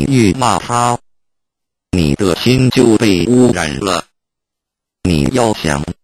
越骂他，你的心就被污染了。你要想，